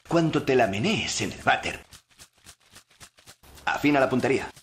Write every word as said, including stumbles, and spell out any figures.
cuando te la menees en el váter. Afina la puntería.